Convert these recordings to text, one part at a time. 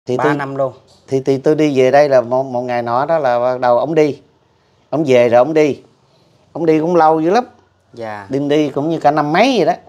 Thì 3 năm luôn. Thì tôi đi về đây là một ngày nọ đó là bắt đầu ông đi. Ông về rồi ông đi. Ông đi cũng lâu dữ lắm. Dạ. Đi cũng như cả năm mấy vậy đó.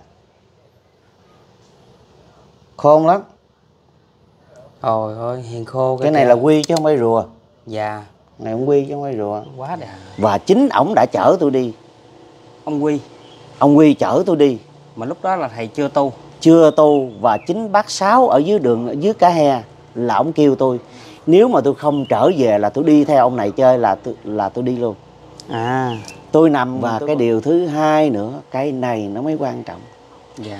Khôn lắm. Ôi ơi, hiền khô cái này kìa. là quy chứ không phải rùa. Dạ. Này ông quy chứ không phải rùa. Quá đẹp. Và chính ổng đã chở tôi đi. Ông Quy. Ông Quy chở tôi đi. Mà lúc đó là thầy chưa tu. Chưa tu. Và chính bác Sáu ở dưới đường, ở dưới Cá He là ổng kêu tôi, nếu mà tôi không trở về là tôi đi theo ông này chơi, là tôi đi luôn. À. Tôi nằm. Và cái điều thứ hai nữa, cái này nó mới quan trọng. Dạ.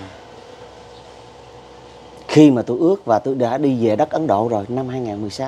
Khi mà tôi ước và tôi đã đi về đất Ấn Độ rồi, năm 2016.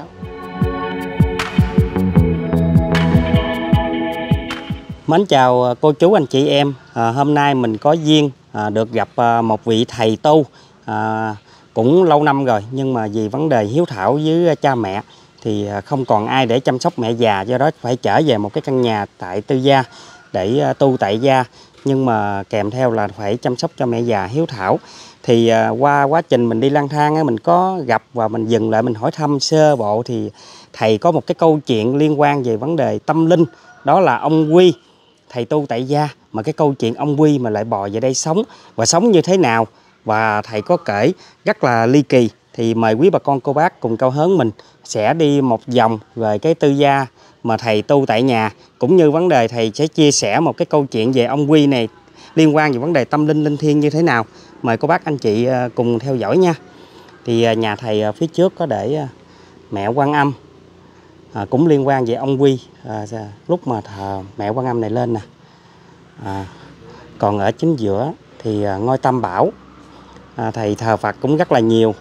Mến chào cô chú anh chị em. Hôm nay mình có duyên được gặp một vị thầy tu cũng lâu năm rồi, nhưng mà vì vấn đề hiếu thảo với cha mẹ thì không còn ai để chăm sóc mẹ già, do đó phải trở về một cái căn nhà tại Tư Gia để tu tại gia, nhưng mà kèm theo là phải chăm sóc cho mẹ già hiếu thảo. Thì qua quá trình mình đi lang thang mình có gặp và mình dừng lại mình hỏi thăm sơ bộ, thì thầy có một cái câu chuyện liên quan về vấn đề tâm linh, đó là ông Quy, thầy tu tại gia, mà cái câu chuyện ông Quy mà lại bò về đây sống và sống như thế nào, và thầy có kể rất là ly kỳ. Thì mời quý bà con cô bác cùng Cao Hớn mình sẽ đi một vòng về cái Tư Gia mà thầy tu tại nhà, cũng như vấn đề thầy sẽ chia sẻ một cái câu chuyện về ông Quy này liên quan về vấn đề tâm linh linh thiêng như thế nào. Mời cô bác anh chị cùng theo dõi nha. Thì nhà thầy phía trước có để mẹ Quan Âm, cũng liên quan về ông Quy, lúc mà thờ mẹ Quan Âm này lên nè. Còn ở chính giữa thì ngôi Tam Bảo, thầy thờ Phật cũng rất là nhiều.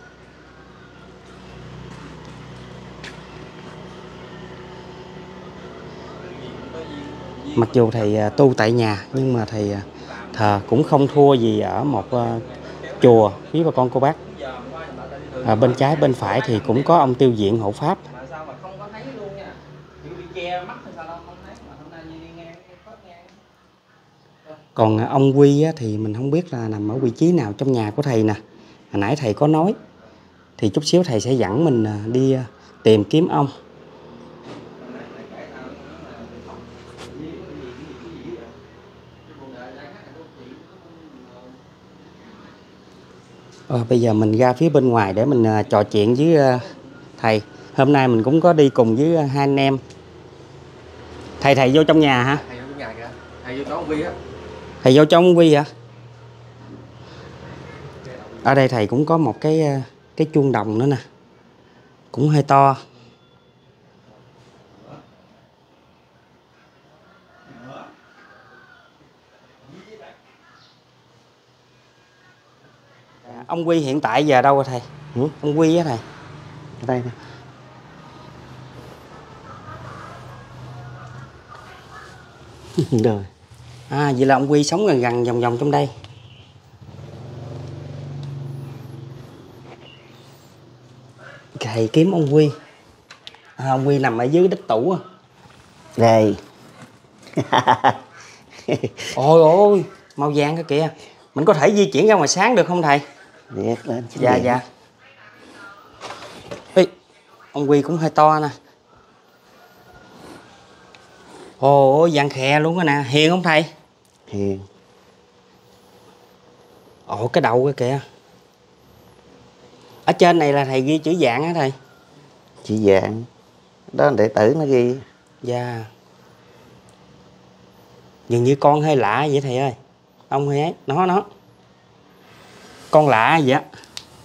Mặc dù thầy tu tại nhà nhưng mà thầy thờ cũng không thua gì ở một chùa quý bà con cô bác. Bên trái bên phải thì cũng có ông Tiêu Diện hộ pháp. Còn ông Quy thì mình không biết là nằm ở vị trí nào trong nhà của thầy nè. Hồi nãy thầy có nói, thì chút xíu thầy sẽ dẫn mình đi tìm kiếm ông. Bây giờ mình ra phía bên ngoài để mình trò chuyện với thầy. Hôm nay mình cũng có đi cùng với hai anh em. Thầy vô trong nhà hả? Thầy vô trong nhà kìa. Thầy vô chỗ ông Vi á. Thầy vô trong ông Vi hả? Ở đây thầy cũng có một cái chuông đồng nữa nè, cũng hơi to. Ông Quy hiện tại giờ đâu rồi thầy? Ông Quy á thầy? Ở đây nè. Rồi. Vậy là ông Quy sống gần gần vòng vòng trong đây. Thầy kiếm ông Quy. Ông Quy nằm ở dưới đích tủ. Đây. Ôi ôi, màu vàng cái kìa. Mình có thể di chuyển ra ngoài sáng được không thầy? Được lên. Dạ. Ê, ông Quy cũng hơi to nè. Ồ, vàng khè luôn á nè. Hiền không thầy? Hiền. Ồ, cái đầu cái kìa. Ở trên này là thầy ghi chữ vàng á thầy? Chữ vàng. Đó là đệ tử nó ghi. Dạ. Dường như con hơi lạ vậy thầy ơi. Ông hơi ấy. Nó. Con lạ vậy á.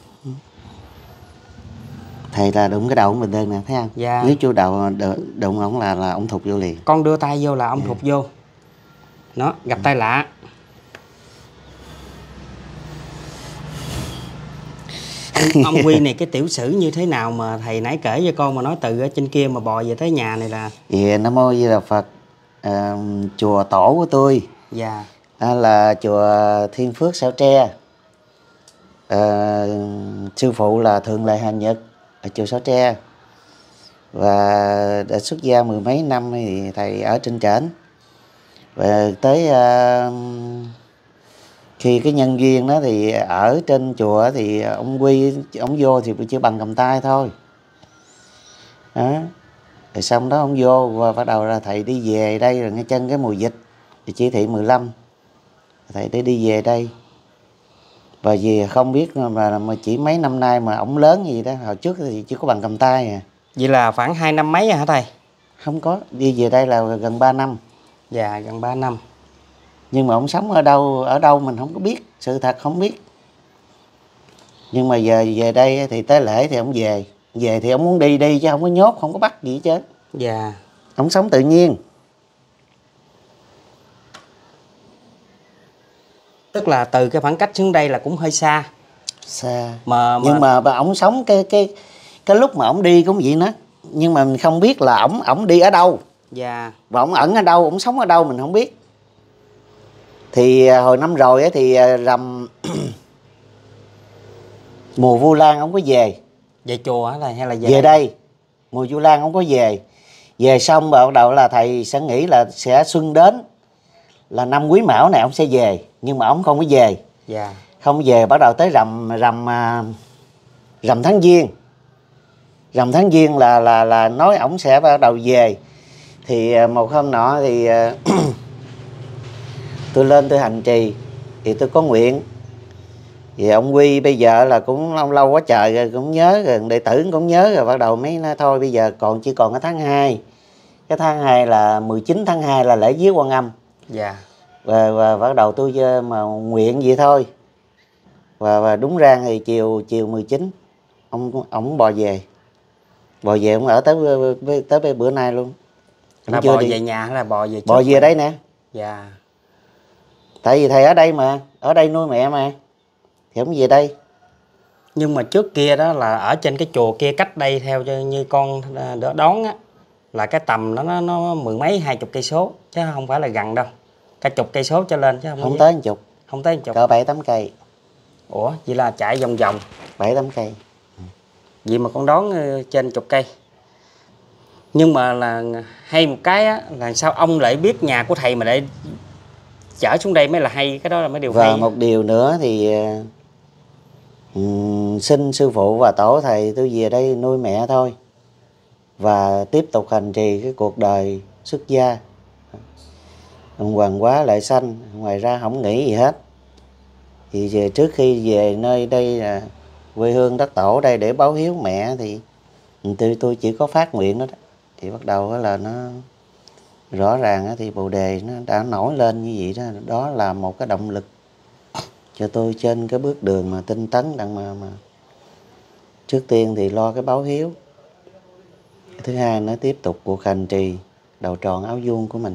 Thầy là đụng cái đầu của mình đơn nè, thấy không? Dạ. Nếu chú đầu đụng ổng là ông thụt vô liền. Con đưa tay vô là ông thụt vô. Nó, gặp tay lạ. Ông Quy này cái tiểu sử như thế nào mà thầy nãy kể cho con mà nói từ ở trên kia mà bò về tới nhà này là? Dạ, Nam Mô Di Đà Phật. Chùa tổ của tôi. Dạ. Là chùa Thiên Phước Sao Tre. Sư phụ là Thượng Lệ Hà Nhật ở chùa Sao Tre. Và đã xuất gia mười mấy năm thì thầy ở trên trển. Và tới khi cái nhân duyên đó thì ở trên chùa thì ông Quy, ông vô thì chỉ bằng cầm tay thôi. đó. Rồi xong đó ông vô và bắt đầu là thầy đi về đây rồi ngay chân cái mùa dịch thì chỉ thị 15 thầy đi về đây. Và vì không biết mà chỉ mấy năm nay mà ổng lớn gì đó, hồi trước thì chỉ có bằng cầm tay à. Vậy là khoảng 2 năm mấy hả thầy? Không có, đi về đây là gần 3 năm. Dạ, gần 3 năm. Nhưng mà ổng sống ở đâu mình không có biết, sự thật không biết. Nhưng mà giờ về đây thì tới lễ thì ổng về. Về thì ổng muốn đi chứ không có nhốt, không có bắt gì hết trơn. Dạ. Ổng sống tự nhiên. Tức là từ cái khoảng cách xuống đây là cũng hơi xa. Xa. Nhưng mà ổng sống cái lúc mà ổng đi cũng vậy nữa. Nhưng mà mình không biết là ổng đi ở đâu. Dạ. Và ổng ẩn ở đâu, ổng sống ở đâu mình không biết. Thì hồi năm rồi ấy, thì rằm mùa Vu Lan ổng có về. Về chùa hả thầy hay là về đây? Mùa Vu Lan ổng có về. Về xong bắt đầu là thầy sẽ nghĩ là sẽ xuân đến là năm Quý Mão này ổng sẽ về, nhưng mà ổng không có về. Dạ. Không về, bắt đầu tới rằm tháng Giêng. Rằm tháng Giêng là nói ổng sẽ bắt đầu về. Thì một hôm nọ thì tôi lên tôi hành trì thì tôi có nguyện. Thì ông Quy bây giờ là cũng lâu quá trời rồi, cũng nhớ rồi, đệ tử cũng nhớ rồi, bắt đầu mới nói thôi bây giờ chỉ còn cái tháng 2. Cái tháng 2 là 19 tháng 2 là lễ viếng Quan Âm. Dạ. Và bắt đầu tôi mà nguyện vậy thôi. Và đúng ra thì chiều 19 ổng bò về. Bò về ông ở tới bữa nay luôn. Là bò về nhà hay là bò về trước? Bò về đây nè. Dạ. Tại vì thầy ở đây mà, ở đây nuôi mẹ mà, thì ổng về đây. Nhưng mà trước kia đó là ở trên cái chùa kia cách đây theo như con đón á, là cái tầm nó 10 mấy 20 cây số chứ không phải là gần đâu. Cả chục cây số cho lên chứ không tới 10. Không tới 10. Cỡ 7-8 cây. Ủa, vậy là chạy vòng vòng 7-8 cây. Vậy mà con đón trên chục cây. Nhưng mà là hay một cái á, là sao ông lại biết nhà của thầy mà lại chở xuống đây mới là hay, cái đó là mới điều hay. Và một điều nữa thì xin sư phụ và tổ thầy tôi về đây nuôi mẹ thôi. Và tiếp tục hành trì cái cuộc đời xuất gia. Hoàng hóa lại sanh, ngoài ra không nghĩ gì hết. Thì về trước khi về nơi đây là quê hương đất tổ đây để báo hiếu mẹ thì tôi chỉ có phát nguyện đó. Thì bắt đầu là nó rõ ràng thì Bồ Đề nó đã nổi lên như vậy đó. Đó là một cái động lực cho tôi trên cái bước đường mà tinh tấn đặng mà trước tiên thì lo cái báo hiếu. Thứ hai nó tiếp tục cuộc hành trì đầu tròn áo vuông của mình.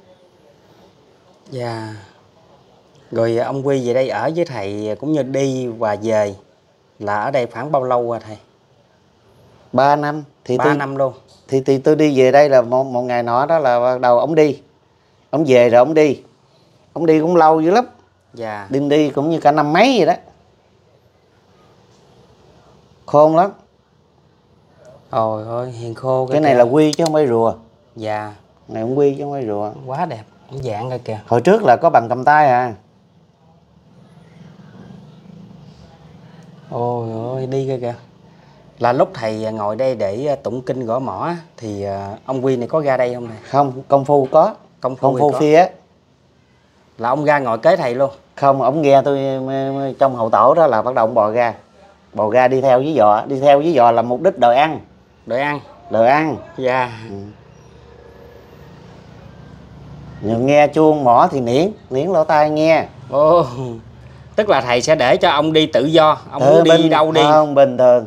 Dạ. Rồi ông Quy về đây ở với thầy cũng như đi và về là ở đây khoảng bao lâu rồi thầy? 3 năm. Thì 3 năm luôn. Thì tôi đi về đây là một ngày nọ đó là bắt đầu ổng đi. Ổng về rồi ổng đi. Ổng đi cũng lâu dữ lắm. Dạ. Đi cũng như cả năm mấy vậy đó. Khôn lắm. Ôi ơi, hiền khô. Cái này là quy chứ không phải rùa. Dạ. Này ông quy chứ không phải rùa. Quá đẹp, ông dạng rồi kìa. Hồi trước là có bằng cầm tay à. Ôi ơi, đi kìa kìa. Là lúc thầy ngồi đây để tụng kinh gõ mõ thì ông Quy này có ra đây không này? Không, công phu có. Công phu phi á. Là ông ra ngồi kế thầy luôn? Không, ông nghe tôi trong hậu tổ đó là bắt đầu ông bò ra. Bò ra đi theo với giò. Đi theo với giò là mục đích đòi ăn. Đòi ăn? Đòi ăn. Dạ. Nhưng nghe chuông mỏ thì niễn lỗ tai nghe. Ồ, tức là thầy sẽ để cho ông đi tự do. Ông muốn đi đâu đi? Không, bình thường.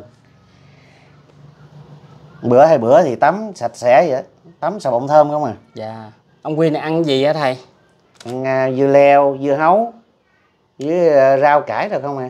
Bữa hai bữa thì tắm sạch sẽ vậy. Tắm xà bông thơm không à. Dạ. Ông Quy này ăn gì hả thầy? Ăn dưa leo, dưa hấu với rau cải rồi không à.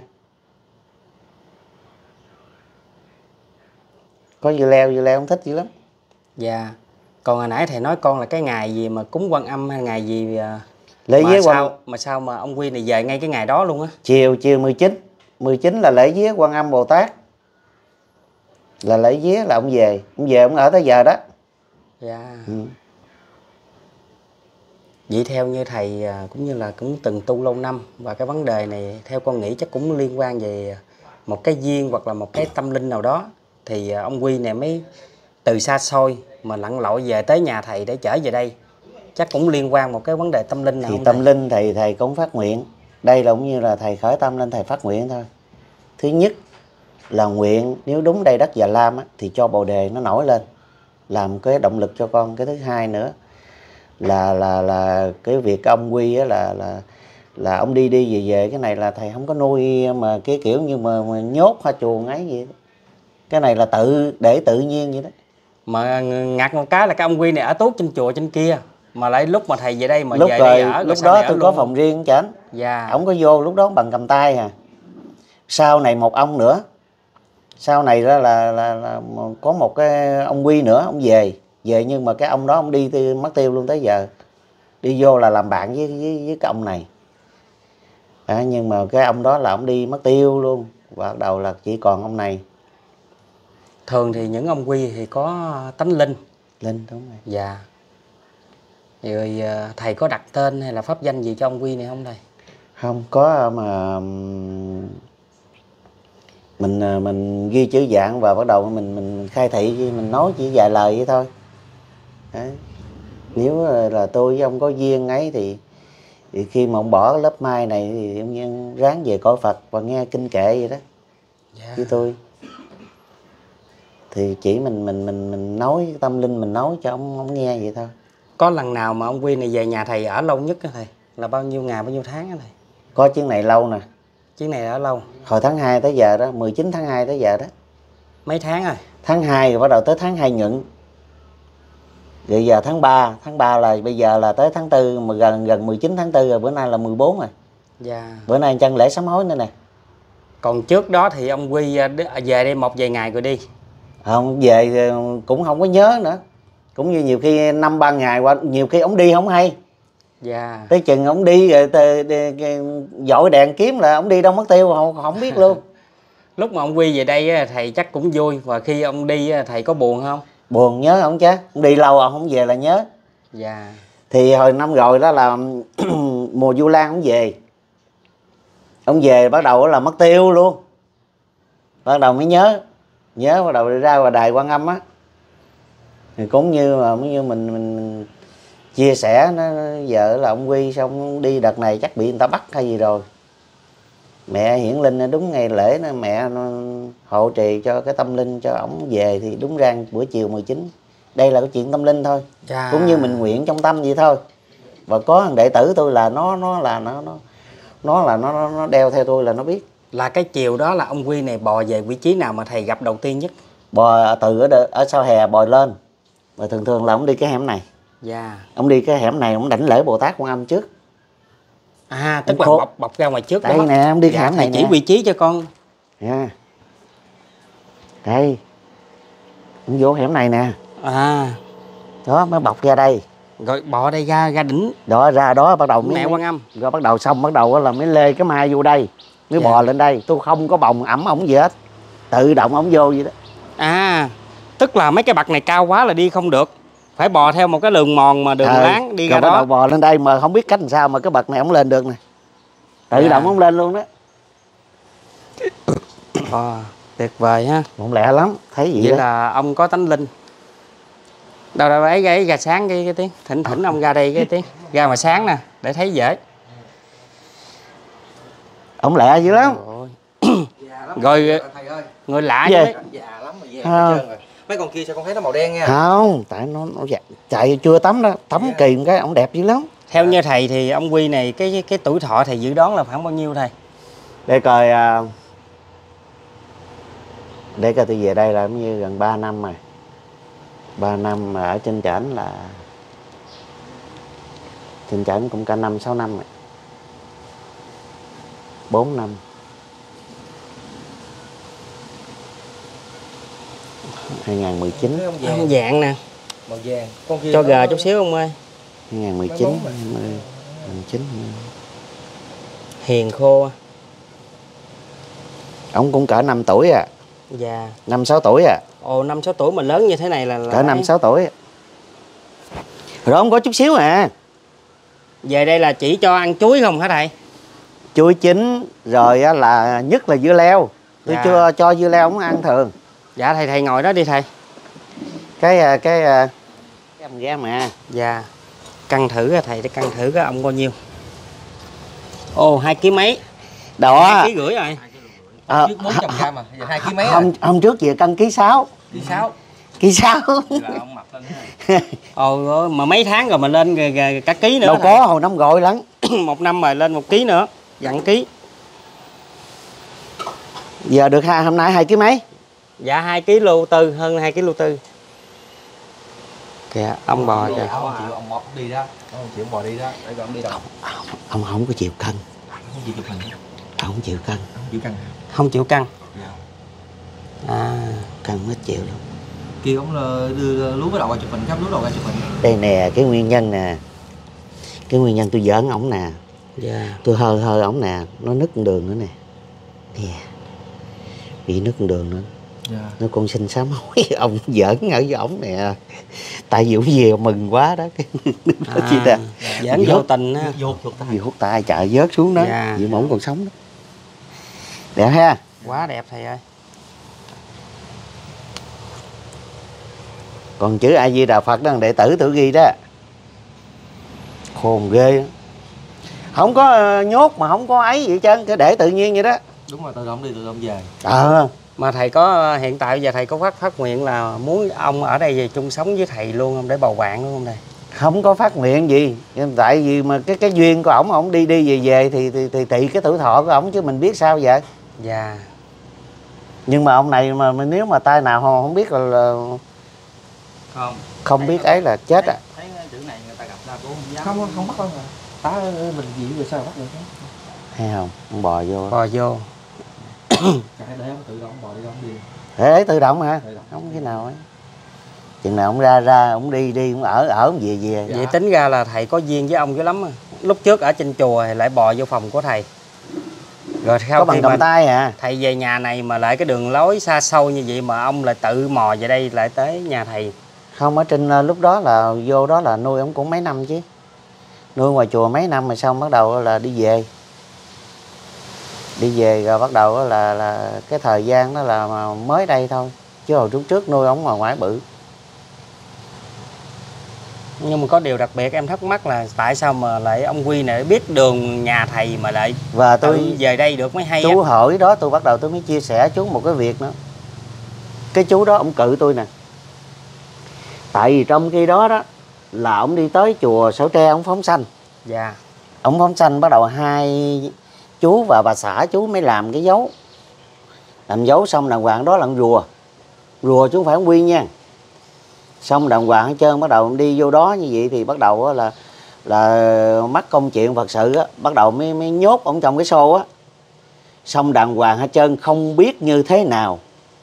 Có dưa leo không thích dữ lắm. Dạ. Còn hồi nãy thầy nói con là cái ngày gì mà cúng Quan Âm hay ngày gì lễ viếng mà sao mà ông Quy này về ngay cái ngày đó luôn á? Chiều 19 là lễ viếng Quan Âm Bồ Tát. Là lễ viếng là ông về ông ở tới giờ đó. Dạ. Vậy theo như thầy cũng như là cũng từng tu lâu năm, và cái vấn đề này theo con nghĩ chắc cũng liên quan về một cái duyên hoặc là một cái tâm linh nào đó, thì ông Quy này mới từ xa xôi mà lặn lội về tới nhà thầy để trở về đây, chắc cũng liên quan một cái vấn đề tâm linh nào Thì không tâm thầy? linh thầy cũng phát nguyện. Đây là cũng như là thầy khởi tâm lên thầy phát nguyện thôi. Thứ nhất là nguyện nếu đúng đây đất Già Lam á, thì cho bồ đề nó nổi lên làm cái động lực cho con. Cái thứ hai nữa là cái việc ông Quy á, là ông đi về cái này là thầy không có nuôi mà cái kiểu như mà nhốt hoa chuồng ấy gì đó. Cái này là để tự nhiên vậy đó. Mà ngặt một cái là cái ông Quy này ở tuốt trên chùa trên kia, mà lại lúc mà thầy về đây mà Lúc về rồi đây ở lúc sao đó này tôi ở có luôn? phòng riêng cho anh. Dạ. Ông có vô lúc đó bằng cầm tay à. Sau này một ông nữa, sau này đó là có một cái ông Quy nữa, ông về nhưng mà cái ông đó ông đi mất tiêu luôn tới giờ. Đi vô là làm bạn với cái ông này. Nhưng mà cái ông đó là ông đi mất tiêu luôn, và bắt đầu là chỉ còn ông này. Thường thì những ông Quy thì có tánh linh. Linh đúng rồi. Dạ. Rồi thầy có đặt tên hay là pháp danh gì cho ông Quy này không thầy? Không có, mà mình ghi chữ dạng và bắt đầu mình khai thị, mình nói chỉ vài lời vậy thôi. Đấy. Nếu là tôi với ông có duyên ấy thì khi mà ông bỏ lớp mai này thì ông nhiên ráng về cõi Phật và nghe kinh kệ vậy đó. Dạ. Với tôi thì chỉ mình nói tâm linh, mình nói cho ông nghe vậy thôi. Có lần nào mà ông Quy này về nhà thầy ở lâu nhất đó thầy? Là bao nhiêu ngày, bao nhiêu tháng đó thầy? Có chuyến này lâu nè. Chuyến này ở lâu. Hồi tháng 2 tới giờ đó, 19 tháng 2 tới giờ đó. Mấy tháng rồi? Tháng 2 rồi bắt đầu tới tháng 2 nhuận. Rồi giờ tháng 3 là bây giờ là tới tháng 4 mà gần 19 tháng 4 rồi, bữa nay là 14 rồi. Dạ. Bữa nay chân lễ sám hối nữa nè. Còn trước đó thì ông Quy về đây một vài ngày rồi đi. Không về cũng không có nhớ nữa. Cũng như nhiều khi 5-3 ngày qua, nhiều khi ông đi không hay. Dạ. Tới chừng ông đi rồi dội đèn kiếm là ông đi đâu mất tiêu không biết luôn. Lúc mà ông Quy về đây thầy chắc cũng vui, và khi ông đi thầy có buồn không? Buồn, nhớ ông chứ. Ông đi lâu ông không về là nhớ. Dạ. Thì hồi năm rồi đó là mùa Vu Lan ông về. Ông về bắt đầu là mất tiêu luôn. Bắt đầu mới nhớ bắt đầu đi ra ngoài đài Quan Âm á. Thì cũng như mình chia sẻ nó vợ là ông Quy xong ông đi đợt này chắc bị người ta bắt hay gì rồi. Mẹ Hiển Linh đúng ngày lễ nó mẹ nó hộ trì cho cái tâm linh cho ổng về thì đúng rang buổi chiều 19. Đây là cái chuyện tâm linh thôi. Dạ. Cũng như mình nguyện trong tâm vậy thôi. Và có thằng đệ tử tôi là nó đeo theo tôi là nó biết. Là cái chiều đó là ông Quy này bò về vị trí nào mà thầy gặp đầu tiên nhất? Bò từ ở sau hè bò lên. Và thường là ông đi cái hẻm này. Dạ. Ông đi cái hẻm này ông đảnh lễ Bồ Tát Quan Âm trước. Tức là bọc ra ngoài trước. Đây đó. nè, ông đi cái Dạ, hẻm này thầy chỉ nè. vị trí cho con. Nha. Đây. Ông vô hẻm này nè. Đó mới bọc ra đây. Rồi bò đây ra đỉnh. Đó ra đó bắt đầu Mẹ Quan Âm. Rồi bắt đầu xong bắt đầu là mới lê cái mai vô đây. Mới bò lên đây. Tôi không có bồng ẩm ổng gì hết. Tự động ổng vô vậy đó. Tức là mấy cái bậc này cao quá là đi không được. Phải bò theo một cái đường mòn mà đường láng đi ra đó. Bắt đầu bò lên đây mà không biết cách làm sao mà cái bậc này ổng lên được nè. Tự động ổng lên luôn đó. Tuyệt vời ha. Mộng lẹ lắm. Thấy gì vậy đó. Là ông có tánh linh. Đâu ấy ra sáng cái tiếng. Thỉnh ông ra đây cái tiếng. Ra mà sáng nè để thấy dễ. Ổng lẹ dữ lắm. Rồi người lạ chứ. Già lắm mà về hết trơn rồi. Mấy con kia sao con thấy nó màu đen nha? Không, tại nó chạy chưa tắm đó, tắm kỳ một cái ổng đẹp dữ lắm. Theo như thầy thì ông Quy này cái tuổi thọ thầy dự đoán là khoảng bao nhiêu thầy? Để coi tôi về đây là cũng như gần 3 năm rồi. 3 năm mà ở trên trển là trên trển cũng cả 5-6 năm rồi. 4 năm. Hai 2019. Ông dạng nè. Màu vàng. Con kia cho gờ chút xíu ông ơi. 2019, 2019. Hiền khô. Ông cũng cỡ 5 tuổi à. Dạ. 5-6 tuổi à. Ồ, 5-6 tuổi mà lớn như thế này là cỡ 5-6 tuổi. Rồi ông có chút xíu à. Về đây là chỉ cho ăn chuối không hả thầy? Chuối chín rồi là nhất là dưa leo. Tôi chưa cho dưa leo ông ăn thường. Dạ thầy ngồi đó đi thầy. cái em ghé mà. Dạ. Cân thử thầy, để cân thử cái ông bao nhiêu. Ồ, 2 kg mấy. Đó. 2 kg rưỡi rồi. Trước 400 gram mà, giờ 2 kg mấy hôm trước về cân ký 6. Ký 6. Ký 6. Là ông mập lên ha. Ồ, mà mấy tháng rồi mà lên cả ký nữa. Đâu có, hồi năm gọi lắm. 1 năm rồi lên 1 kg nữa, dặn ký. Giờ được hôm nay 2 kg mấy? Dạ 2 kg lô tư, hơn 2 kg lô tư. Kìa, ông bò kìa. Ông chịu ông mập đi đó, ông chịu ông bò đi đó, để còn ông đi đâu? Ông không có chịu cân. Không chịu chụp hình. Ông không chịu cân. Không chịu cân. Không chịu cân. Dạ. À, Cân ít chịu lắm. Kêu ông đưa lú cái đầu ra chụp hình, khắp lú đầu ra chụp hình. Đây nè, cái nguyên nhân nè. Cái nguyên nhân tôi giỡn ổng nè. dạ. Tôi hơi ổng nè, nó nứt đường nữa nè. Nè. Bị nứt đường nữa. Dạ. Nó con xin sám hối. Ông giỡn ở với ổng nè. Tại vì ông về mừng quá đó. Chị ta Giỡn vô tình á. Vô vì hút tay chạy vớt xuống đó. Dạ. Vì mà ổng còn sống đó. Đẹp ha. Quá đẹp thầy ơi. Còn chữ A Di Đà Phật đó, đệ tử tự ghi đó. Khôn ghê đó. Không có nhốt mà không có ấy gì hết trơn, cứ để tự nhiên vậy đó. Đúng rồi, tự động đi, tự động về. Mà thầy có hiện tại giờ thầy có phát nguyện là muốn ông ở đây về chung sống với thầy luôn không, để bầu bạn luôn không thầy? Không có phát nguyện gì, tại vì mà cái duyên của ổng đi về thì tùy cái tuổi thọ của ổng chứ mình biết sao vậy. Dạ. Nhưng mà ông này mà nếu mà tay nào không biết là không biết ấy là chết á. Thấy chữ này người ta gặp ra cũng không dám. Không bắt đâu mà. Tá mình gì rồi sao bắt được đó. Thấy không? Ông bò vô. Bò vô. Để ông tự động bò đi ông đi. Để tự động hả? Tự động. Không cái nào ấy. Chừng nào ông ra ông đi ông ở ông về. Dạ. Vậy tính ra là thầy có duyên với ông dữ lắm. Lúc trước ở trên chùa thì lại bò vô phòng của thầy. Rồi có bằng cầm tay à. Thầy về nhà này mà lại cái đường lối xa xôi như vậy mà ông lại tự mò về đây lại tới nhà thầy. Không, ở trên lúc đó là vô đó là nuôi ông cũng mấy năm chứ. Nuôi ngoài chùa mấy năm rồi xong bắt đầu là đi về. Đi về rồi bắt đầu là cái thời gian đó là mới đây thôi. Chứ hồi trước nuôi ông ngoài ngoại bự. Nhưng mà có điều đặc biệt em thắc mắc là tại sao mà lại ông Quy này biết đường nhà thầy mà lại và tôi về đây được mới hay. Chú hỏi đó tôi bắt đầu tôi mới chia sẻ chú một cái việc nữa. Cái chú đó ông cự tôi nè. Tại vì trong khi đó đó là ông đi tới chùa Sở Tre ông phóng sanh. Dạ. Ông phóng sanh bắt đầu hai chú và bà xã chú mới làm cái dấu. Làm dấu xong đàng hoàng đó là rùa. Rùa chứ không phải ông Quy nha. Xong đàng hoàng hết trơn bắt đầu đi vô đó như vậy thì bắt đầu là mắc công chuyện Phật sự á, bắt đầu mới nhốt ông trong cái xô á. Xong đàng hoàng hết trơn không biết như thế nào.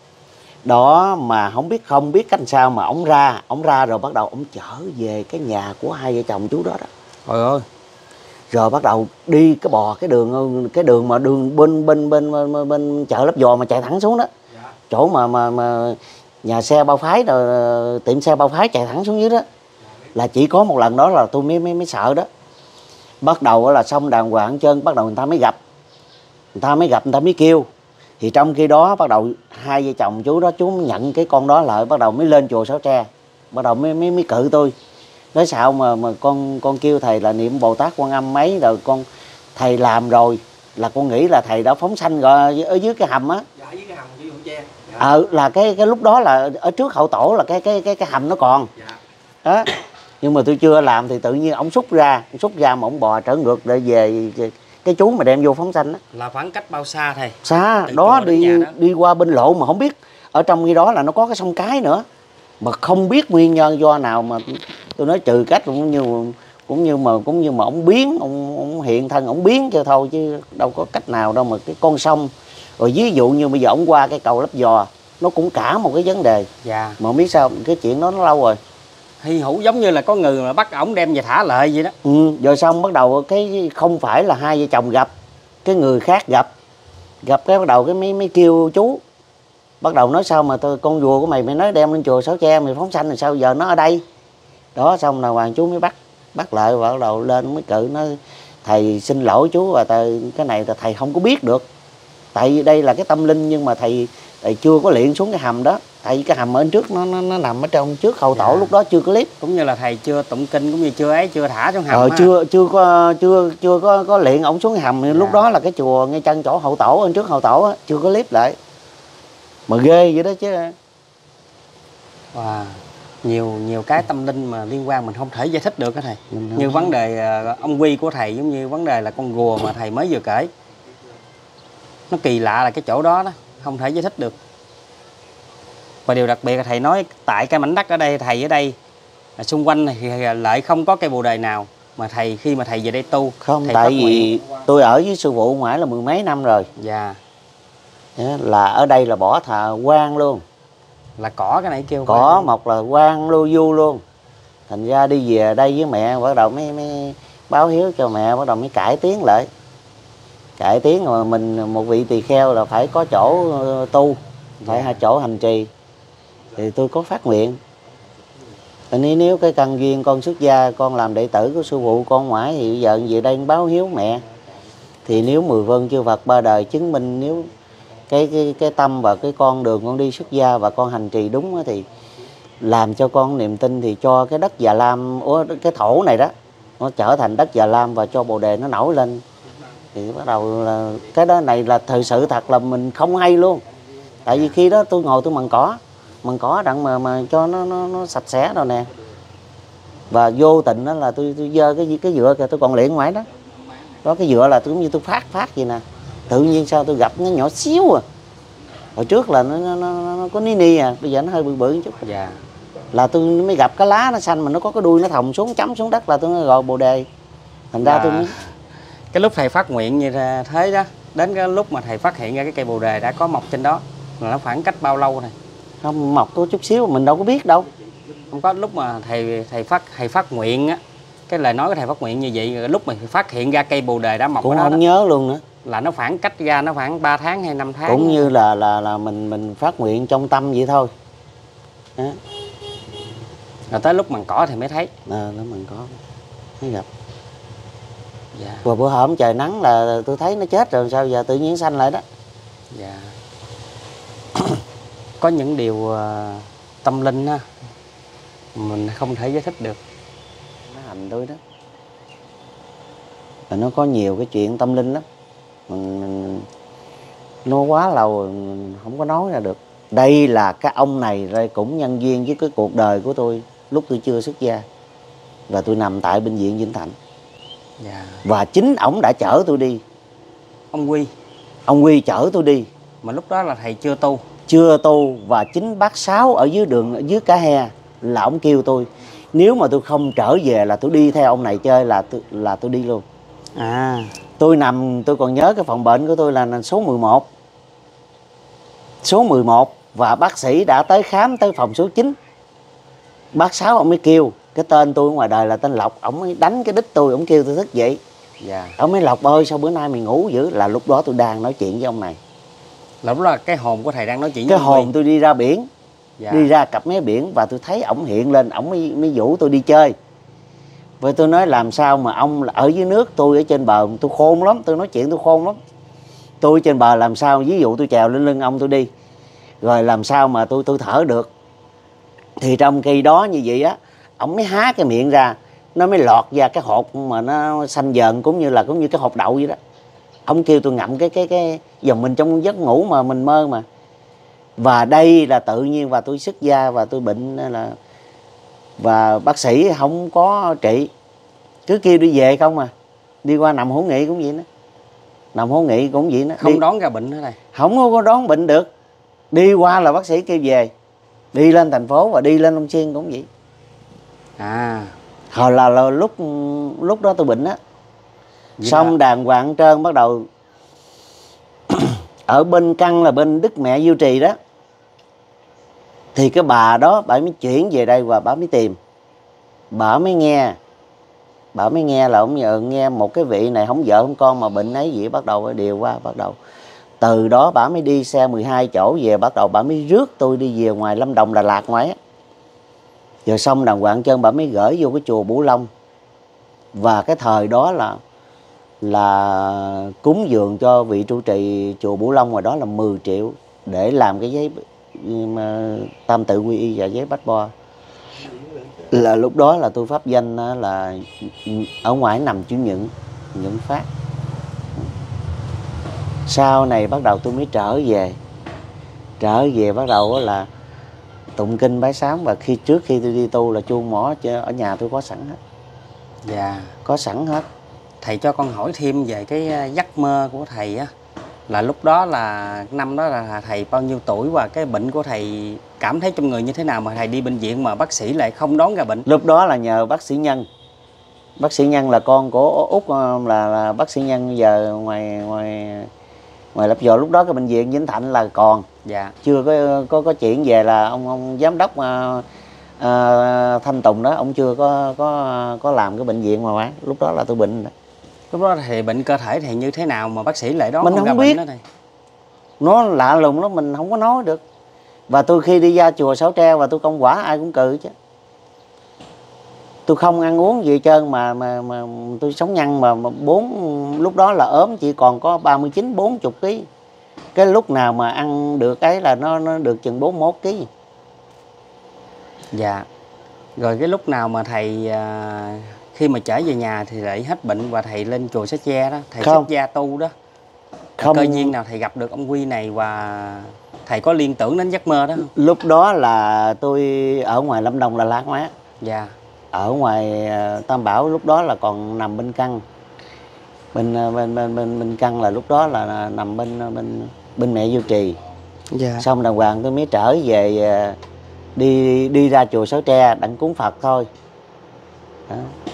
Đó mà không biết cách sao mà ông ra rồi bắt đầu ông trở về cái nhà của hai vợ chồng chú đó đó. Trời ơi. Rồi bắt đầu đi cái đường mà đường bên chợ Lấp Vò mà chạy thẳng xuống đó. Dạ. Chỗ mà nhà xe bao phái rồi tiệm xe bao phái chạy thẳng xuống dưới đó. Là chỉ có một lần đó là tôi mới sợ đó. Bắt đầu là xong đàng hoàng chân bắt đầu người ta mới gặp. Người ta mới kêu. Thì trong khi đó bắt đầu hai vợ chồng chú đó chú mới nhận cái con đó lại, bắt đầu mới lên chùa Sáu Tre. Bắt đầu mới cự tôi. Nói sao mà con kêu thầy là niệm Bồ Tát Quan Âm mấy rồi thầy làm rồi là con nghĩ là thầy đã phóng sanh rồi ở dưới cái hầm á. Dạ, dưới cái hầm dưới Hữu Tre. Dạ. Là cái lúc đó là ở trước hậu tổ là cái hầm nó còn. Dạ. Đó. Nhưng mà tôi chưa làm thì tự nhiên ổng xúc ra mà ổng bò trở ngược để về cái chú mà đem vô phóng sanh á. Là khoảng cách bao xa thầy? Xa đó, đi qua bên lộ mà không biết. Ở trong khi đó là nó có cái sông Cái nữa. Mà không biết nguyên nhân do nào mà tôi nói trừ cách cũng như mà ông biến, ông hiện thân ông biến cho thôi chứ đâu có cách nào đâu mà cái con sông. Rồi ví dụ như bây giờ ông qua cái cầu Lấp Vò nó cũng cả một cái vấn đề. Dạ. Mà không biết sao cái chuyện đó nó lâu rồi. Hy hữu giống như là có người mà bắt ổng đem về thả lại vậy đó. Rồi xong bắt đầu cái không phải là hai vợ chồng gặp, cái người khác gặp cái bắt đầu cái mới kêu chú. Bắt đầu nói sao mà con rùa của mày nói đem lên chùa Sáu Tre mày phóng sanh rồi sao giờ nó ở đây. Đó xong là hoàng chú mới bắt lại và bắt đầu lên mới cự nói thầy xin lỗi chú và cái này là thầy không có biết được. Tại vì đây là cái tâm linh nhưng mà thầy tại chưa có luyện xuống cái hầm đó, tại vì cái hầm ở trước nó nằm ở trong trước hậu tổ, lúc đó chưa có clip, cũng như là thầy chưa tụng kinh cũng như chưa thả xuống hầm. Chưa có luyện ổng xuống cái hầm. Lúc đó là cái chùa ngay chân chỗ hậu tổ, ở trước hậu tổ á, chưa có clip lại mà ghê vậy đó chứ. Wow. Nhiều cái tâm linh mà liên quan mình không thể giải thích được á thầy. Như vấn đề ông Quy của thầy, giống như vấn đề là con rùa mà thầy mới vừa kể, nó kỳ lạ là cái chỗ đó đó, không thể giải thích được. Và điều đặc biệt là thầy nói tại cái mảnh đất ở đây, thầy ở đây xung quanh thì lại không có cây bồ đề nào, mà thầy khi mà thầy về đây tu không, thầy tại vì tôi ở với sư phụ ngoại là mười mấy năm rồi. Dạ. Là ở đây là bỏ thà quan luôn, là cỏ cái này kêu cỏ một là quan lưu du luôn. Thành ra đi về đây với mẹ bắt đầu mới báo hiếu cho mẹ, bắt đầu mới cải tiến lại. Cải tiến mà mình một vị tỳ kheo là phải có chỗ tu, phải hai chỗ hành trì. Thì tôi có phát nguyện, nếu cái căn duyên con xuất gia, con làm đệ tử của sư phụ con ngoại, thì bây giờ về đây báo hiếu mẹ. Thì nếu 10 vâng chư Phật ba đời chứng minh, nếu cái tâm và cái con đường con đi xuất gia và con hành trì đúng thì làm cho con niềm tin, thì cho cái đất Già Lam, cái thổ này đó nó trở thành đất Già Lam, và cho bồ đề nó nổi lên. Thì bắt đầu là cái đó này là thời sự thật là mình không hay luôn. Tại vì khi đó tôi ngồi tôi mần cỏ đặng mà cho nó sạch sẽ rồi nè. Và vô tình đó là tôi giơ cái dựa kìa, tôi còn luyện ngoài đó. Đó cái dựa là tôi cũng như tôi phát gì nè. Tự nhiên sao tôi gặp nó nhỏ xíu à. Hồi trước là nó có ni à, bây giờ nó hơi bự một chút. Dạ. Là tôi mới gặp cái lá nó xanh mà nó có cái đuôi nó thòng xuống chấm xuống đất, là tôi mới gọi bồ đề. Thành ra tôi mới... Cái lúc thầy phát nguyện như thế đó, đến cái lúc mà thầy phát hiện ra cái cây bồ đề đã có mọc trên đó, là nó khoảng cách bao lâu này? Không, mọc có chút xíu mình đâu có biết đâu. Không có, lúc mà thầy phát nguyện á, cái lời nói của thầy phát nguyện như vậy, lúc mà phát hiện ra cây bồ đề đã mọc cũng ở đó, không đó nhớ luôn nữa. Là nó khoảng cách ra nó khoảng 3 tháng hay 5 tháng. Cũng như là mình phát nguyện trong tâm vậy thôi. Đó. Rồi tới lúc mần cỏ thì mới thấy. Lúc mình có mới gặp. Dạ. Và bữa hổm trời nắng là tôi thấy nó chết rồi, sao giờ tự nhiên xanh lại đó. Dạ. Có những điều tâm linh á, mình không thể giải thích được. Nó hành tôi đó. Và nó có nhiều cái chuyện tâm linh lắm. Mình nó quá lâu rồi, mình không có nói ra được. Đây là cái ông này đây cũng nhân duyên với cái cuộc đời của tôi lúc tôi chưa xuất gia. Và tôi nằm tại bệnh viện Vĩnh Thạnh. Dạ. Và chính ổng đã chở tôi đi. Ông Quy chở tôi đi. Mà lúc đó là thầy chưa tu. Chưa tu, và chính bác Sáu ở dưới đường, ở dưới Cả He là ổng kêu tôi, nếu mà tôi không trở về là tôi đi theo ông này chơi, là tôi đi luôn. Tôi nằm, tôi còn nhớ cái phòng bệnh của tôi là số 11. Số 11 và bác sĩ đã tới khám tới phòng số 9. Bác Sáu ông mới kêu cái tên tôi ngoài đời là tên Lộc, ổng mới đánh cái đít tôi, ổng kêu tôi thức dậy. Dạ. Ông mới: Lộc ơi, sao bữa nay mày ngủ dữ? Là lúc đó tôi đang nói chuyện với ông này. Lúc đó là cái hồn của thầy đang nói chuyện với cái hồn tôi đi ra biển. Dạ. Đi ra cặp mé biển và tôi thấy ổng hiện lên, ổng mới rủ tôi đi chơi. Và tôi nói làm sao mà ông ở dưới nước, tôi ở trên bờ, tôi khôn lắm, tôi nói chuyện tôi khôn lắm. Tôi trên bờ làm sao, ví dụ tôi trèo lên lưng ông tôi đi, rồi làm sao mà tôi thở được. Thì trong khi đó như vậy á, ổng mới há cái miệng ra, nó mới lọt ra cái hột mà nó xanh dờn, cũng như cái hột đậu vậy đó. Ông kêu tôi ngậm cái dòng mình trong giấc ngủ mà mình mơ mà. Và đây là tự nhiên, và tôi xuất gia và tôi bệnh là, và bác sĩ không có trị, cứ kêu đi về không à. Đi qua nằm hữu nghị cũng vậy đó. Nằm hữu nghị cũng vậy đó. Không đón ra bệnh nữa này. Không có đón bệnh được. Đi qua là bác sĩ kêu về. Đi lên thành phố và đi lên Long Xuyên cũng vậy. Hồi là lúc đó tôi bệnh á. Xong đàng hoàng trơn, bắt đầu ở bên căn là bên Đức Mẹ Diêu Trì đó. Thì cái bà đó, bà mới chuyển về đây và bà mới tìm. Bà mới nghe là ông nhờ nghe một cái vị này không vợ không con mà bệnh ấy gì, bắt đầu điều qua, bắt đầu từ đó bà mới đi xe 12 chỗ về, bắt đầu bà mới rước tôi đi về ngoài Lâm Đồng, Đà Lạt ngoài á. Rồi xong đàng hoàng chân bà mới gửi vô cái chùa Bửu Long. Và cái thời đó là cúng dường cho vị trụ trì chùa Bửu Long ngoài đó là 10 triệu để làm cái giấy mà tam tự quy y và giấy bách bo. Là lúc đó là tôi pháp danh là ở ngoài nằm chú Nhuận Phát. Sau này bắt đầu tôi mới trở về bắt đầu là tụng kinh bái sám, và trước khi tôi đi tu là chuông mỏ ở nhà tôi có sẵn hết. Dạ. Có sẵn hết. Thầy cho con hỏi thêm về cái giấc mơ của thầy á, là lúc đó là năm đó là thầy bao nhiêu tuổi, và cái bệnh của thầy cảm thấy trong người như thế nào mà thầy đi bệnh viện mà bác sĩ lại không đoán ra bệnh? Lúc đó là nhờ bác sĩ Nhân. Bác sĩ Nhân là con của Út, là bác sĩ Nhân giờ ngoài Lập Vò. Lúc đó cái bệnh viện Vĩnh Thạnh là còn. Dạ. Chưa có chuyện về là ông giám đốc Thanh Tùng đó, ông chưa có làm cái bệnh viện mà bán. Lúc đó là tôi bệnh. Lúc đó thì bệnh cơ thể thì như thế nào mà bác sĩ lại đoán mình không ra biết. bệnh đó thầy? Nó lạ lùng đó, mình không có nói được. Và tôi khi đi ra chùa Sáu Treo và tôi công quả ai cũng cười chứ. Tôi không ăn uống gì hết trơn mà tôi sống nhăn mà lúc đó là ốm chỉ còn có 39-40 kg. Cái lúc nào mà ăn được ấy là nó được chừng 41 kg. Dạ. Rồi cái lúc nào mà thầy khi mà trở về nhà thì lại hết bệnh và thầy lên chùa Xá Che đó, thầy xuất gia tu đó, không cơ duyên nào thầy gặp được ông Quy này và thầy có liên tưởng đến giấc mơ đó không? Lúc đó là tôi ở ngoài Lâm Đồng là Lan Hóa. Dạ. Ở ngoài Tam Bảo lúc đó là còn nằm bên căn. Bên căn là lúc đó là nằm bên mẹ Vô Trì. Dạ. Xong đàng hoàng tôi mới trở về đi ra chùa Sáu Tre đặng cúng Phật thôi. Đó.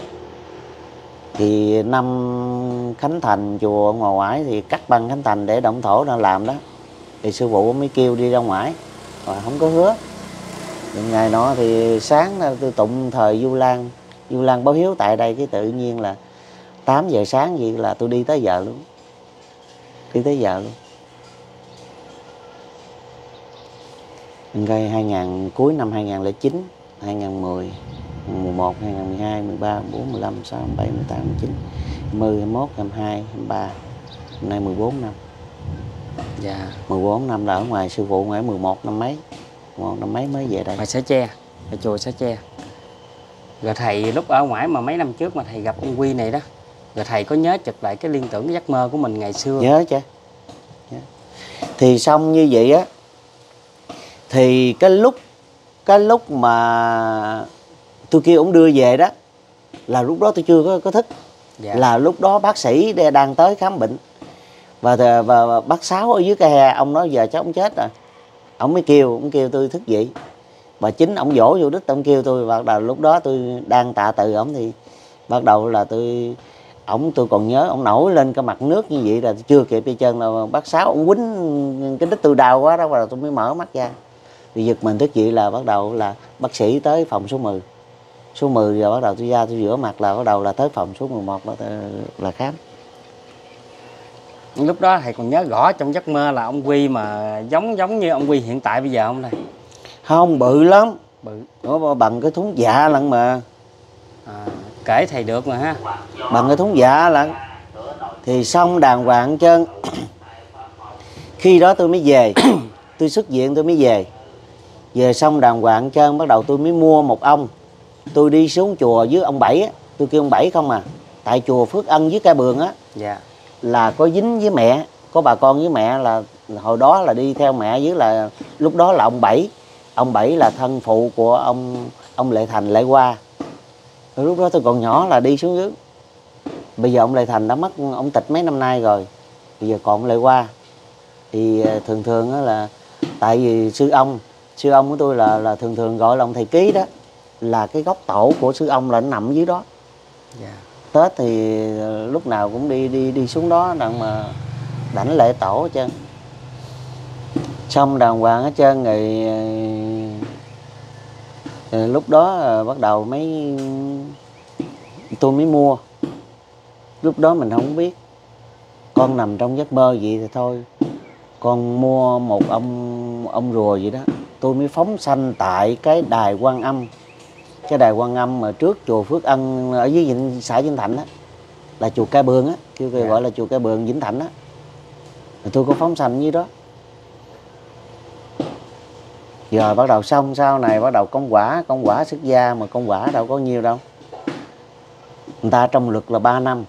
Thì năm khánh thành chùa ngoài ngoại thì cắt băng khánh thành để động thổ đang làm đó. Thì sư phụ mới kêu đi ra ngoài và không có hứa. Ngày nọ thì sáng tôi tụng thời Du Lan báo hiếu tại đây, cái tự nhiên là 8 giờ sáng vậy là tôi đi tới giờ luôn. Đi tới giờ luôn. Mình coi cuối năm 2009, 2010, 11, 2012, 13, 14, 15, 16, 17, 18, 19, 20, 21, 22, 23. Hôm nay 14 năm. Dạ. 14 năm là ở ngoài sư phụ ngoài 11 năm mấy. 11 năm mấy mới về đây. Ngoài Xá Che, ở chùa Xá Che. Rồi thầy lúc ở ngoài mà mấy năm trước mà thầy gặp ông Quy này đó, rồi thầy có nhớ chụp lại cái liên tưởng cái giấc mơ của mình ngày xưa? Nhớ chứ. Thì xong như vậy á, thì cái lúc mà tôi kêu ông đưa về đó là lúc đó tôi chưa có thức. Dạ. Là lúc đó bác sĩ đang tới khám bệnh và bác Sáu ở dưới cái hè, ông nói giờ chắc ông chết rồi. Ông mới kêu tôi thức dậy. Và chính ông dỗ vô đích, ông kêu tôi. Bắt đầu lúc đó tôi đang tạ từ ổng thì bắt đầu là tôi còn nhớ ông nổi lên cái mặt nước như vậy là tôi chưa kịp đi chân là bác Sáu ông quýnh cái đít tôi đau quá đó, và tôi mới mở mắt ra. Thì giật mình thức dậy là bắt đầu là bác sĩ tới phòng số 10. Số 10 rồi bắt đầu tôi ra tôi rửa mặt là bắt đầu là tới phòng số 11 là khám. Lúc đó thầy còn nhớ rõ trong giấc mơ là ông Quy mà giống như ông Quy hiện tại bây giờ không thầy? Không, bự lắm. Bự. Nó bằng cái thúng dạ lận mà. Kể thầy được mà ha. Bằng cái thúng dạ lận. Thì xong đàng hoàng trơn. Khi đó tôi mới về. Tôi xuất viện tôi mới về. Về xong đàng hoàng trơn bắt đầu tôi mới mua một ông. Tôi đi xuống chùa với ông Bảy á. Tôi kêu ông Bảy không à. Tại chùa Phước Ân với Ca Bường á. Dạ. Là có dính với mẹ. Có bà con với mẹ là hồi đó là đi theo mẹ với là lúc đó là ông Bảy. Ông Bảy là thân phụ của ông Lệ Thành Lệ Hoa. Lúc đó tôi còn nhỏ là đi xuống dưới. Bây giờ ông Lệ Thành đã mất, ông tịch mấy năm nay rồi. Bây giờ còn ông Lệ Hoa. Thì thường đó là tại vì sư ông của tôi là thường gọi là ông thầy ký đó, là cái gốc tổ của sư ông là nó nằm dưới đó. Dạ. Tết thì lúc nào cũng đi xuống đó đặng mà đảnh lễ tổ hết trơn. Xong đàng hoàng hết trơn rồi lúc đó bắt đầu tôi mới mua. Lúc đó mình không biết, con nằm trong giấc mơ vậy thì thôi, con mua một ông rùa vậy đó. Tôi mới phóng sanh tại cái đài Quan Âm. Cái đài Quan Âm mà trước chùa Phước Ân ở dưới xã Vĩnh Thạnh á, là chùa Ca Bường á, gọi là chùa Ca Bường Vĩnh Thạnh á. Rồi tôi có phóng sanh dưới đó. Rồi bắt đầu xong sau này bắt đầu công quả xuất gia, mà công quả đâu có nhiêu đâu. Người ta trong luật là 3 năm.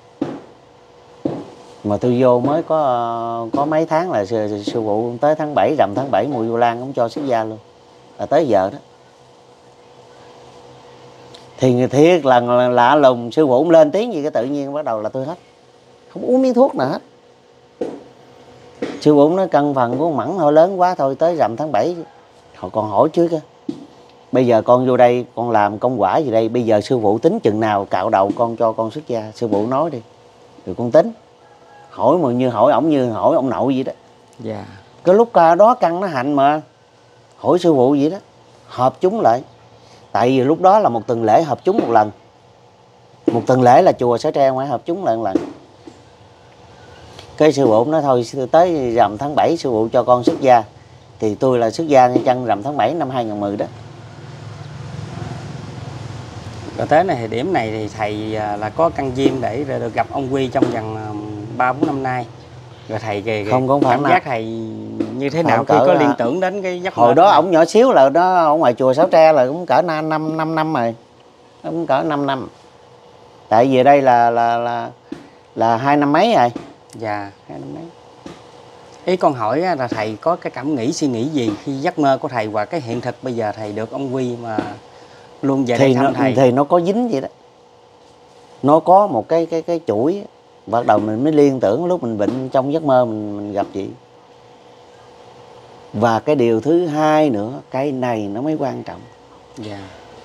Mà tôi vô mới có mấy tháng là sư phụ tới tháng 7, rằm tháng 7 mùa Vu Lan cũng cho xuất gia luôn. Là tới giờ đó. Thì người thiệt là lạ lùng, sư phụ cũng lên tiếng gì cái tự nhiên bắt đầu là tôi hết. Không uống miếng thuốc nào hết. Sư phụ nói cân phần của Mẫn thôi lớn quá thôi, tới rằm tháng 7 họ còn hỏi trước á. Bây giờ con vô đây con làm công quả gì đây, bây giờ sư phụ tính chừng nào cạo đầu con cho con xuất gia, sư phụ nói đi rồi con tính. Hỏi mà như hỏi ông nội vậy đó. Dạ. Cái lúc đó căn nó hành mà hỏi sư phụ vậy đó, hợp chúng lại. Tại vì lúc đó là một tuần lễ hợp chúng một lần. Một tuần lễ là chùa Sở Tre ngoài hợp chúng lại một lần. Cái sư phụ nói thôi tới rằm tháng 7 sư phụ cho con xuất gia. Thì tôi là xuất gia ngay chân rằm tháng 7 năm 2010 đó. Rồi tới này thì điểm này thì thầy là có căn duyên để được gặp ông Quy trong vòng 3-4 năm nay. Rồi thầy không có cảm giác thầy như thế nào khi có liên tưởng đến cái giấc mơ? Hồi đó ổng nhỏ xíu là đó, ở ngoài chùa Sáu Tre là cũng cỡ 5 năm rồi. Cũng cỡ 5 năm. Tại vì đây là 2 năm mấy rồi. Dạ, 2 năm mấy. Ý con hỏi là thầy có cái cảm nghĩ suy nghĩ gì khi giấc mơ của thầy và cái hiện thực bây giờ thầy được ông Quy mà luôn về đây thăm thầy? Thì nó có dính vậy đó. Nó có một cái chuỗi. Bắt đầu mình mới liên tưởng lúc mình bệnh trong giấc mơ mình gặp chị. Và cái điều thứ hai nữa, cái này nó mới quan trọng. Dạ.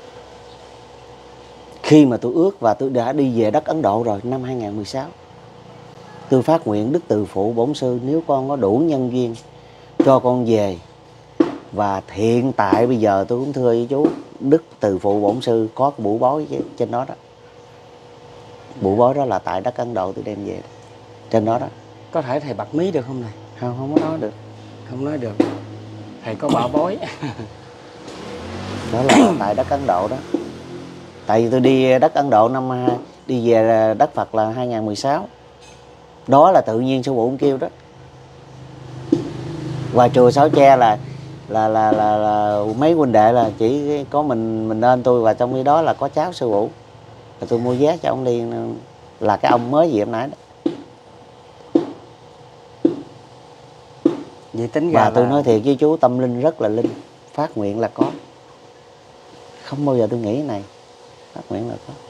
Khi mà tôi ước và tôi đã đi về đất Ấn Độ rồi năm 2016. Tôi phát nguyện Đức Từ Phụ Bổn Sư nếu con có đủ nhân duyên cho con về. Và hiện tại bây giờ tôi cũng thưa với chú, Đức Từ Phụ Bổn Sư có cái bủ bối trên đó đó. Bủ bối đó là tại đất Ấn Độ tôi đem về đó. Trên đó đó. Có thể thầy bật mí được không này? Không có nói được. Không nói được. Thầy có bảo bối. Đó là tại đất Ấn Độ đó. Tại vì tôi đi đất Ấn Độ đi về đất Phật là 2016. Đó là tự nhiên sư phụ cũng kêu đó. Và chùa Sáu Tre là mấy huynh đệ là chỉ có mình nên tôi, và trong khi đó là có cháu sư phụ. Rồi tôi mua vé cho ông đi, là cái ông mới gì hôm nãy đó. Vậy tính ra và tôi nói thiệt với chú, tâm linh rất là linh. Phát nguyện là có. Không bao giờ tôi nghĩ này. Phát nguyện là có.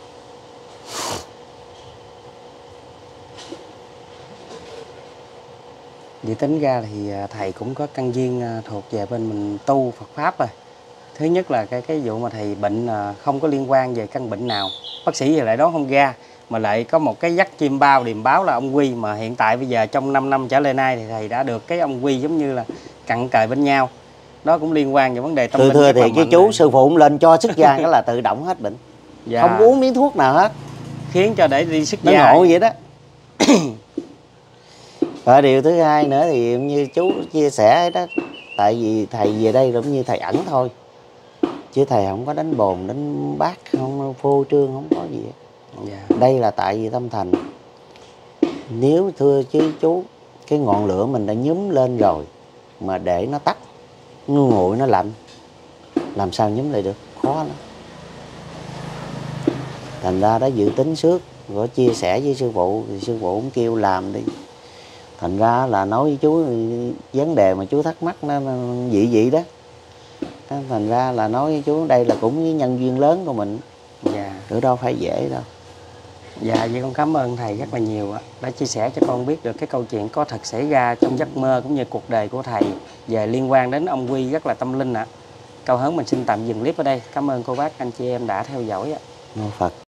Vậy tính ra thì thầy cũng có căn duyên thuộc về bên mình tu Phật Pháp rồi. Thứ nhất là cái vụ mà thầy bệnh không có liên quan về căn bệnh nào. Bác sĩ thì lại đoán không ra. Mà lại có một cái dắt chim bao điềm báo là ông Quy. Mà hiện tại bây giờ trong 5 năm trở lại nay thì thầy đã được cái ông Quy giống như là cặn kề bên nhau. Đó cũng liên quan về vấn đề tâm linh. Thưa thì cái chú sư phụ lên cho xuất gia cái là tự động hết bệnh. Dạ. Không uống miếng thuốc nào hết. Khiến cho để đi xuất gia. Nó ngộ vậy đó. Và điều thứ hai nữa thì như chú chia sẻ đó. Tại vì thầy về đây cũng như thầy ẩn thôi. Chứ thầy không có đánh bồn, đánh bát, không phô trương, không có gì hết. Dạ. Đây là tại vì tâm thành. Nếu thưa chứ chú, cái ngọn lửa mình đã nhúm lên rồi mà để nó tắt, nó nguội, nó lạnh, làm sao nhúm lại được? Khó lắm. Thành ra đã dự tính trước, rồi chia sẻ với sư phụ, thì sư phụ cũng kêu làm đi. Thành ra là nói với chú vấn đề mà chú thắc mắc nó dị đó. Thành ra là nói với chú đây là cũng với nhân duyên lớn của mình. Dạ. Chứ đâu phải dễ đâu. Dạ, vậy con cảm ơn thầy rất là nhiều đã chia sẻ cho con biết được cái câu chuyện có thật xảy ra trong giấc mơ cũng như cuộc đời của thầy về liên quan đến ông Quy rất là tâm linh ạ. Cao Hớn mình xin tạm dừng clip ở đây. Cảm ơn cô bác anh chị em đã theo dõi ạ. Mô Phật.